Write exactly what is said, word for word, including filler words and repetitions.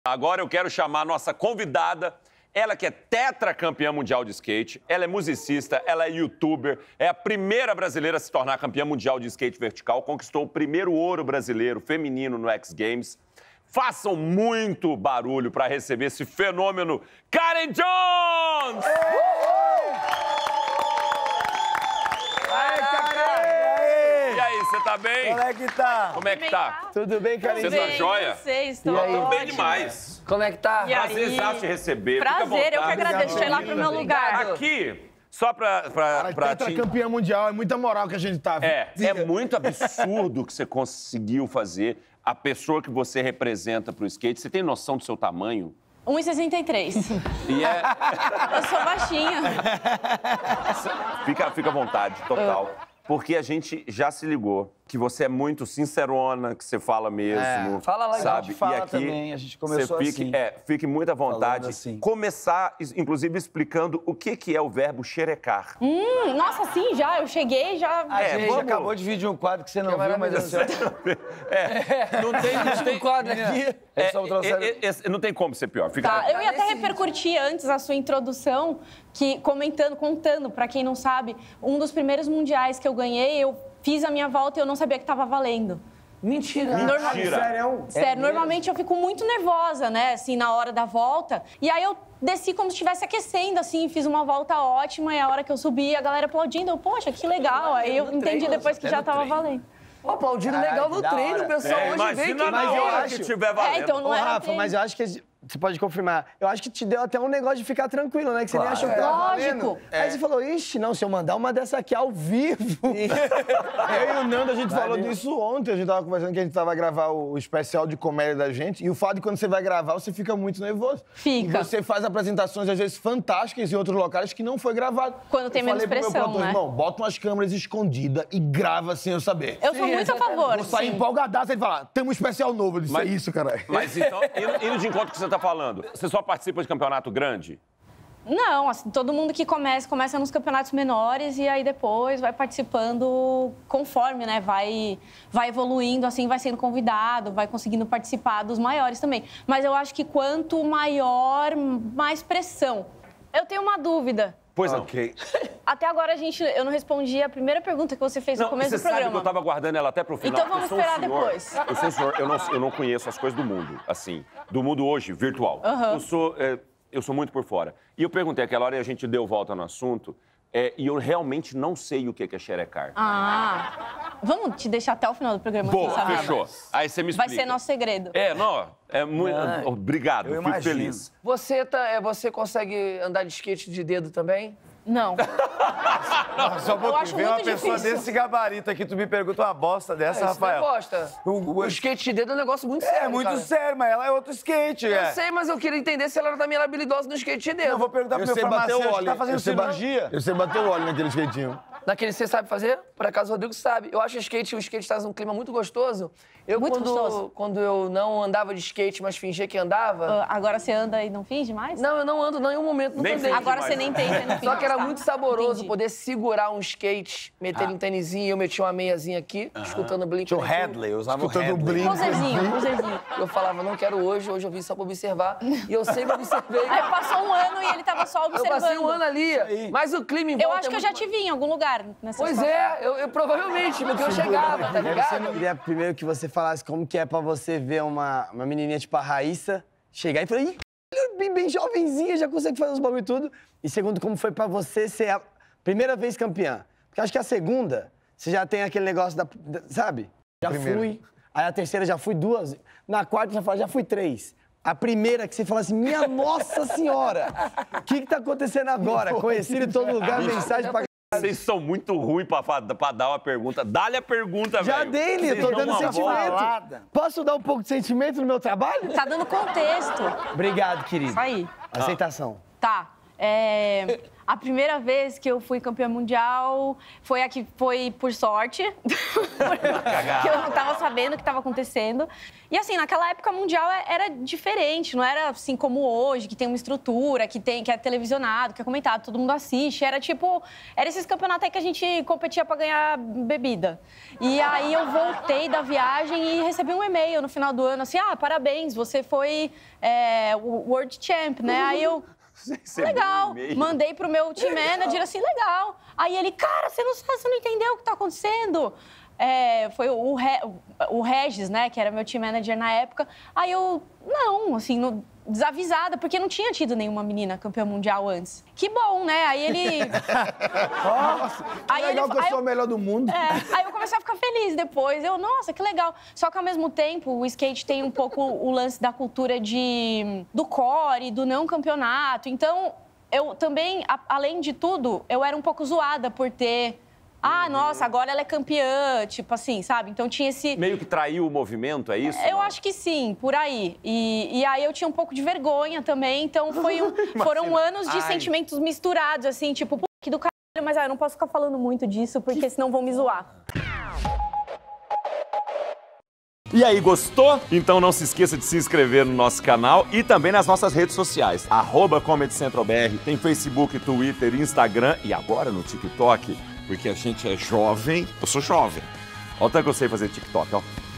Agora eu quero chamar a nossa convidada, ela que é tetracampeã mundial de skate, ela é musicista, ela é youtuber, é a primeira brasileira a se tornar campeã mundial de skate vertical, conquistou o primeiro ouro brasileiro feminino no X Games. Façam muito barulho para receber esse fenômeno, Karen Jones! Ai, Karen! E aí, você tá bem? Como é que tá? Como é que tá? Tudo bem, Karen? Você tá joia? Vocês estão Tô bem demais. Como é que tá? E aí? Prazerzaço te receber. Prazer, eu que agradeço. Deixa eu ir lá pro meu lugar. Aqui, só pra, pra, pra te... Tetracampeã mundial, é muita moral que a gente tá. É, é muito absurdo o que você conseguiu fazer. A pessoa que você representa pro skate, você tem noção do seu tamanho? um e sessenta e três. E é... Eu sou baixinha. Fica, fica à vontade, total. Porque a gente já se ligou que você é muito sincerona, que você fala mesmo. É, fala lá, sabe? a gente fala e aqui, também, a gente começou você fique, assim. É, fique muito à vontade. Assim. Começar, inclusive, explicando o que, que é o verbo xerecar. Hum, nossa, sim, já. Eu cheguei, já... A É, gente vamos- acabou de vídeo um quadro que você não Que viu, mas maravilhoso. assim... É, não tem, não tem um quadro aqui. É, É, só trouxeram... é, é, é, não tem como ser pior. Fica Tá, tranquilo. eu ia até nesse repercutir antes a sua introdução, que comentando, contando, pra quem não sabe, um dos primeiros mundiais que eu ganhei, eu fiz a minha volta e eu não sabia que tava valendo. Mentira. Normal- Mentira. Sério? Sério, normalmente eu fico muito nervosa, né, assim, na hora da volta. E aí eu desci como se estivesse aquecendo, assim, fiz uma volta ótima. E a hora que eu subi, a galera aplaudindo. Eu, poxa, que legal. Aí eu entendi depois que já tava valendo. Ó, aplaudindo legal no que da treino, hora. o pessoal É, hoje veio imagina que... na Mas eu hora acho- que tiver valendo. É, então não Ô, era Rafa, treino. mas eu acho que... Você pode confirmar. Eu acho que te deu até um negócio de ficar tranquilo, né? Que você nem achou que tava valendo. Lógico. Aí você falou, ixi, não, se eu mandar uma dessa aqui ao vivo... Eu e o Nando, a gente falou disso ontem. A gente tava conversando que a gente tava gravar o especial de comédia da gente. E o fato de quando você vai gravar, você fica muito nervoso. Fica. E você faz apresentações, às vezes, fantásticas em outros locais que não foi gravado. Quando tem Eu menos falei pro meu pressão, produtor, né? Irmão, bota umas câmeras escondidas e grava sem eu saber. Eu sou muito a favor, Vou sair sim. empolgadaço e falar, tem um especial novo. Eu disse, Mas- é isso, caralho. Mas então, indo, indo de encontro com o que você tá falando, você só participa de campeonato grande? Não, assim, todo mundo que começa, começa nos campeonatos menores e aí depois vai participando conforme, né? Vai, vai evoluindo, assim, vai sendo convidado, vai conseguindo participar dos maiores também. Mas eu acho que quanto maior, mais pressão. Eu tenho uma dúvida. Pois não. Ok. Até agora a gente, eu não respondi a primeira pergunta que você fez no Não, começo você do sabe programa. que eu tava guardando ela até pro final. Então vamos Eu sou um esperar senhor- depois. Eu sou um senhor, eu não, eu não conheço as coisas do mundo, assim, do mundo hoje, virtual. Aham. Eu sou, é, eu sou muito por fora. E eu perguntei aquela hora e a gente deu volta no assunto, é, e eu realmente não sei o que é xerecar. Ah, vamos te deixar até o final do programa. Boa, sem saber. fechou. Aí você me Vai explica. ser nosso segredo. É, não, é muito... Obrigado, eu fico imagino. feliz. Você, tá, é, você consegue andar de skate de dedo também? Não. Só um Eu acho pouquinho, vem uma muito pessoa difícil. desse gabarito aqui, tu me pergunta uma bosta dessa, Ah, isso Rafael. não gosta. O- O skate de dedo é um negócio muito É sério, muito cara. sério, mas ela é outro skate, Eu é. sei, mas eu queria entender se ela também era habilidosa no skate de dedo. Eu vou perguntar pro Eu meu sei bater o farmacêutico, óleo. tá fazendo eu sei ba- cirurgia? Eu sei bater o óleo naquele skatinho. Naquele você sabe fazer? Por acaso o Rodrigo sabe. Eu acho o skate, o skate traz um clima muito gostoso. Eu, Muito quando, gostoso. quando eu não andava de skate, mas fingia que andava... Ah, agora você anda e não finge mais? Não, eu não ando não, em um momento, nunca Nem andei. finge Agora mais. você nem tenta e não finge. Só que era tá? muito saboroso Entendi. poder segurar um skate, meter ele um tênisinho, eu metia uma meiazinha aqui, escutando o Blink. Tinha o Hadley, eu usava o Escutando o Hadley. Blink. Cruzeirzinho, cruzeirzinho. Eu falava, não quero hoje, hoje eu vim só pra observar. E eu sempre observei. Aí passou um ano e ele tava só Eu observando. passei um ano ali, mas o clima em volta Eu acho é que eu muito já te vi em algum lugar nessa Pois situação. é, eu, eu provavelmente, porque eu chegava, tá Você ligado? queria primeiro que você falasse como que é pra você ver uma, uma menininha tipo a Raíssa chegar e falar, ih, bem, bem jovenzinha, já consegue fazer os bagulho e tudo. E segundo, como foi pra você ser a primeira vez campeã. Porque acho que a segunda, você já tem aquele negócio da, da- sabe? Já Primeira. fui. Aí a terceira já fui duas. Na quarta já fala, já fui três. A primeira que você fala assim, minha nossa senhora, o que que tá acontecendo agora? Conheci em todo lugar, mensagem pra... Vocês são muito ruins pra, fa- pra dar uma pergunta. Dá-lhe a pergunta, velho. Já dei, Lili, Vocês tô dão dando uma sentimento. bolada. Posso dar um pouco de sentimento no meu trabalho? Tá dando contexto. Obrigado, querido. Isso aí. Aceitação. Tá. É, a primeira vez que eu fui campeã mundial foi a que foi por sorte, que eu não estava sabendo o que estava acontecendo. E assim, naquela época mundial era diferente, não era assim como hoje, que tem uma estrutura, que, tem, que é televisionado, que é comentado, todo mundo assiste. Era tipo, era esses campeonatos aí que a gente competia para ganhar bebida. E aí eu voltei da viagem e recebi um e-mail no final do ano, assim, ah, parabéns, você foi é, o World Champ, né? Aí eu... Legal. Um mandei pro meu team manager assim, legal. Aí ele, cara, você não sabe, você não entendeu o que tá acontecendo. É, foi o, Re, o Regis, né, que era meu team manager na época. Aí eu, não, assim, no, desavisada, porque não tinha tido nenhuma menina campeã mundial antes. Que bom, né? Aí ele... Nossa, que aí legal ele, que eu aí sou o melhor do mundo. É, aí eu comecei a ficar feliz depois. Eu, nossa, que legal. Só que ao mesmo tempo, o skate tem um pouco o lance da cultura de, do core, do não campeonato. Então, eu também, a, além de tudo, eu era um pouco zoada por ter... Ah, nossa, agora ela é campeã, tipo assim, sabe? Então tinha esse... Meio que traiu o movimento, é isso? Eu não? acho que sim, por aí. E, e aí eu tinha um pouco de vergonha também, então foi um, foram anos de Ai. sentimentos misturados, assim, tipo, pô, que do caralho, mas ah, eu não posso ficar falando muito disso, porque senão vão me zoar. E aí, gostou? Então não se esqueça de se inscrever no nosso canal e também nas nossas redes sociais. Arroba Comedy Central B R, tem Facebook, Twitter, Instagram e agora no TikTok. Porque a gente é jovem, eu sou jovem. Olha o tanto que eu sei fazer TikTok, ó.